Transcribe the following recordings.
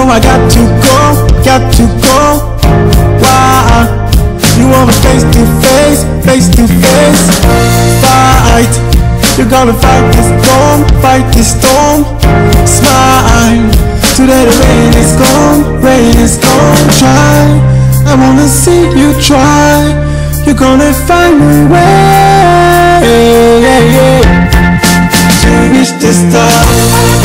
I got to go. Why? You want me face to face fight. You're gonna fight this storm. Smile, today the rain is gone. Try, I wanna see you try. You're gonna find a way to reach the stars.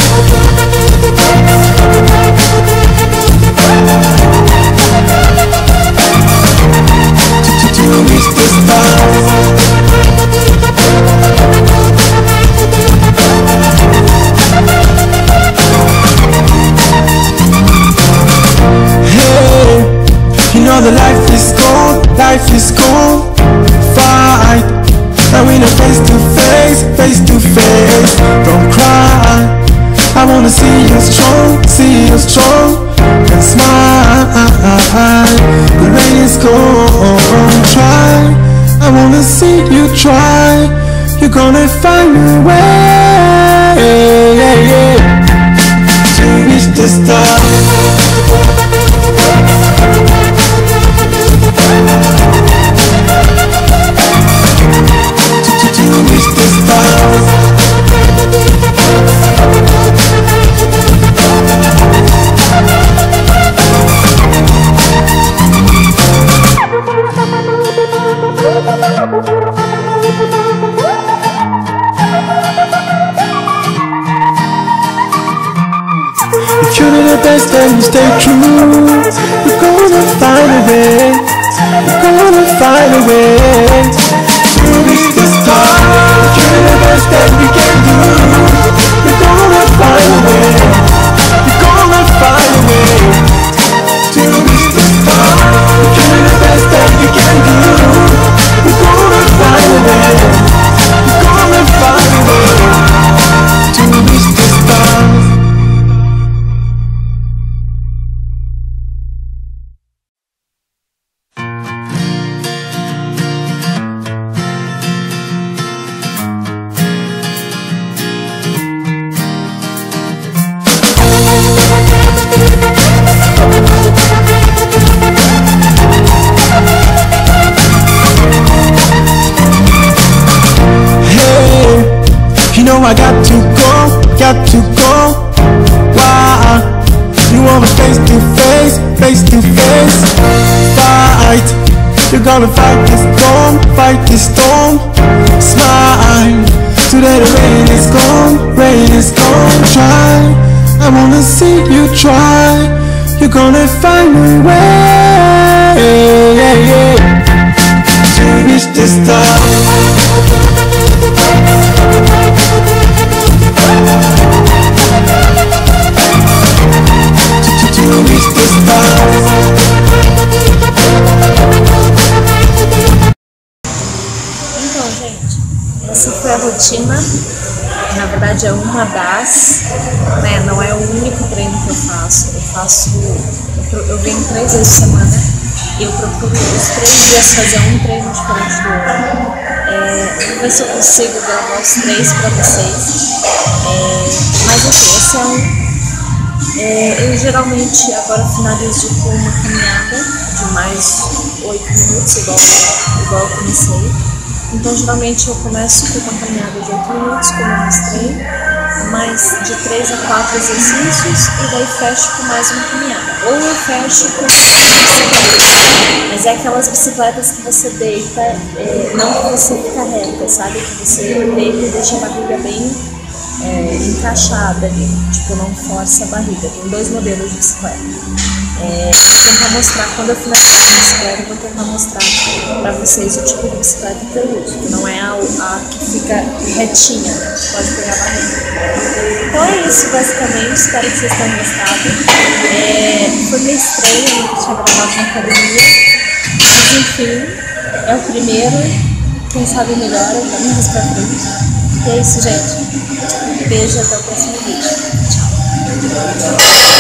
The life is cold, fight. Now we know face to face. Don't cry, I wanna see you strong, and smile. The rain is cold, try. I wanna see you try. You're gonna find a way to reach the stars. If you do the best and you stay true, you're gonna find a way. You're gonna find a way to reach the stars. If you do the best that we can do, you're gonna find a way. You're gonna find a way to reach the stars. If you do the best that we can do, you're gonna find a way. You're gonna find a way to reach the stars. I got to go. Why? You want me face to face fight. You're gonna fight this storm. Smile, today the rain is gone. Try, I wanna see you try. You're gonna find a way to reach the stars. Então, gente, essa foi a rotina. Na verdade é uma das, né? Não é o único treino que eu venho 3 vezes por semana e eu procuro os 3 dias fazer um treino diferente do outro. Vou ver se eu consigo gravar os 3 para vocês. Mas enfim, esse é um. Eu geralmente agora finalizo com uma caminhada de mais 8 minutos, igual eu comecei. Então geralmente eu começo com uma caminhada de 8 minutos, como eu mostrei, mais de 3 a 4 exercícios e daí fecho com mais uma caminhada. Ou eu fecho com bicicleta, mas é aquelas bicicletas que você deita, não que você fica reta, sabe? Que você deita e deixa a barriga bem encaixada ali, tipo, não força a barriga. Tem 2 modelos de bicicleta. Vou tentar mostrar, quando eu finalizar a bicicleta, eu vou tentar mostrar pra vocês o tipo de bicicleta que eu uso, que não é a que fica retinha, né? Pode pegar a barriga. Então é isso, basicamente. Espero que vocês tenham gostado. Foi minha estreia, eu nunca tinha gravado na academia, mas enfim, é o primeiro. Quem sabe melhora, vamos mais pra frente. E é isso, gente. Beijo, até o próximo vídeo. Tchau.